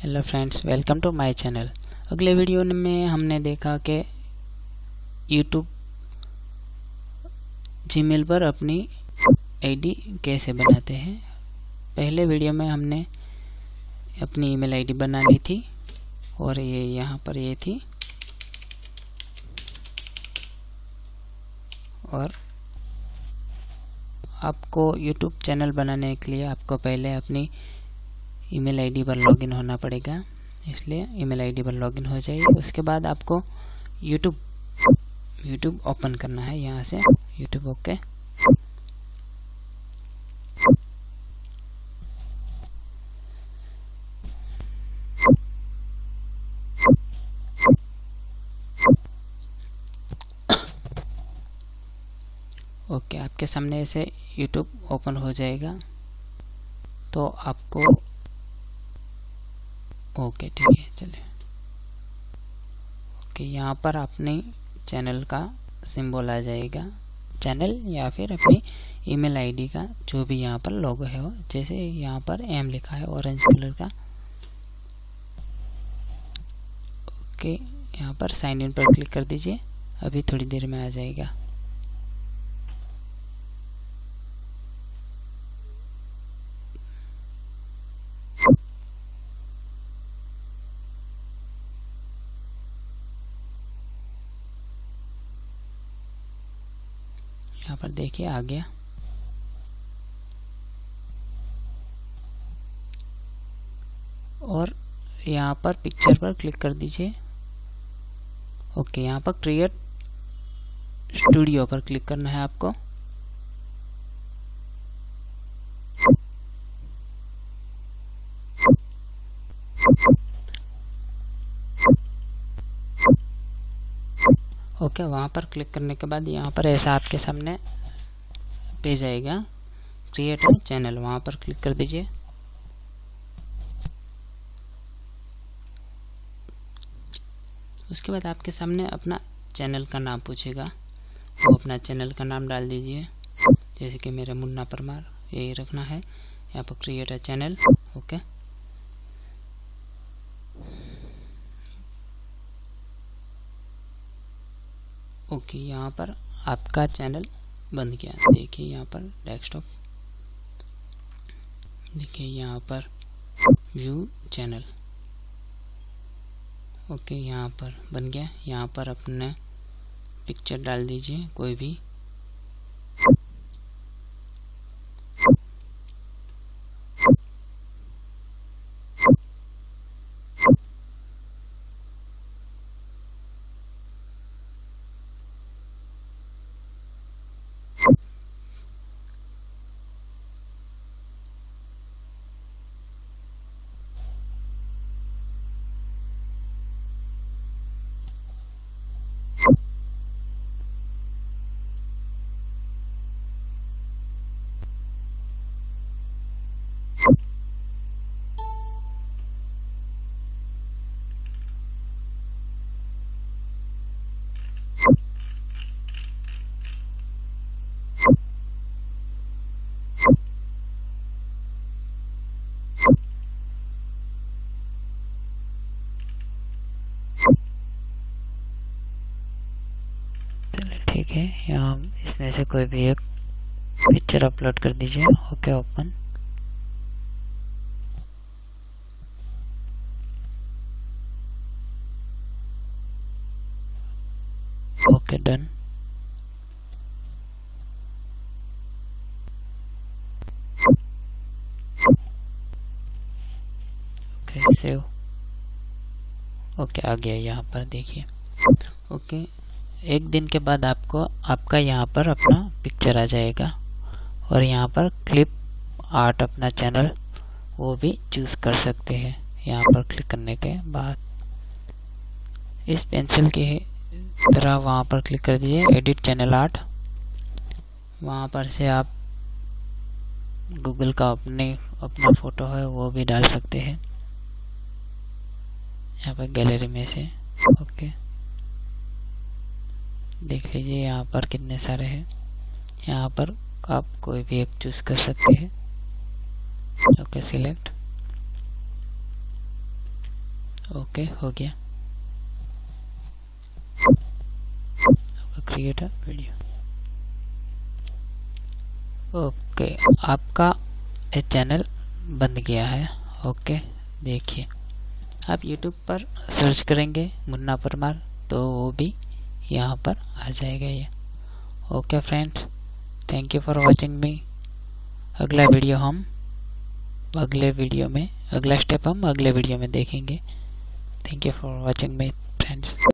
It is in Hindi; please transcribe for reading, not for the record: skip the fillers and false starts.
Hello friends, welcome to my channel. अगले वीडियो में हमने देखा कि यूट्यूब जीमेल पर अपनी आईडी कैसे बनाते हैं। पहले वीडियो में हमने अपनी ईमेल आईडी बना ली थी और ये यहाँ पर ये थी, और आपको यूट्यूब चैनल बनाने के लिए आपको पहले अपनी ईमेल आईडी पर लॉगिन होना पड़ेगा, इसलिए ईमेल आईडी पर लॉगिन हो जाइए। उसके बाद आपको यूट्यूब ओपन करना है, यहाँ से यूट्यूब ओके। ओके, आपके सामने ऐसे यूट्यूब ओपन हो जाएगा। तो आपको ओके ठीक है, चलिए ओके, यहाँ पर अपने चैनल का सिंबल आ जाएगा, चैनल या फिर अपनी ईमेल आईडी का जो भी यहाँ पर लोगो है वो, जैसे यहाँ पर एम लिखा है ऑरेंज कलर का। ओके, यहाँ पर साइन इन पर क्लिक कर दीजिए, अभी थोड़ी देर में आ जाएगा। यहाँ पर देखिए आ गया। और यहाँ पर पिक्चर पर क्लिक कर दीजिए। ओके, यहाँ पर क्रिएट स्टूडियो पर क्लिक करना है आपको। ओके, वहाँ पर क्लिक करने के बाद यहाँ पर ऐसा आपके सामने पेज आएगा, क्रिएट चैनल, वहाँ पर क्लिक कर दीजिए। उसके बाद आपके सामने अपना चैनल का नाम पूछेगा, वो अपना चैनल का नाम डाल दीजिए, जैसे कि मेरा मुन्ना परमार, यही रखना है। यहाँ पर create a channel, okay. Okay, यहाँ पर आपका चैनल बन गया। देखिए यहाँ पर डेस्कटॉप, देखिए यहाँ पर व्यू चैनल। ओके, यहाँ पर बन गया। यहाँ पर अपने पिक्चर डाल दीजिए कोई भी। ठीक है, यहाँ इसमें से कोई भी एक पिक्चर अपलोड कर दीजिए। Okay, open. Okay, done. Okay, save. Okay, आ गया यहाँ पर, देखिए। ओके, एक दिन के बाद आपको आपका यहाँ पर अपना पिक्चर आ जाएगा, और यहाँ पर क्लिप आर्ट अपना चैनल वो भी चूज कर सकते हैं। यहाँ पर क्लिक करने के बाद इस पेंसिल की तरह वहाँ पर क्लिक कर दीजिए, एडिट चैनल आर्ट। वहाँ पर से आप गूगल का अपना फोटो है वो भी डाल सकते हैं, यहाँ पर गैलरी में से। ओके, देख लीजिए यहाँ पर कितने सारे हैं। यहाँ पर आप कोई भी एक चूज कर सकते हैं। Okay, select. ओके हो गया। Create a video. ओके आपका चैनल बन गया है। ओके देखिए आप YouTube पर सर्च करेंगे मुन्ना परमार तो वो भी यहाँ पर आ जाएगा ये। Okay friends, thank you for watching me. अगला वीडियो हम अगला स्टेप हम अगले वीडियो में देखेंगे। Thank you for watching me friends.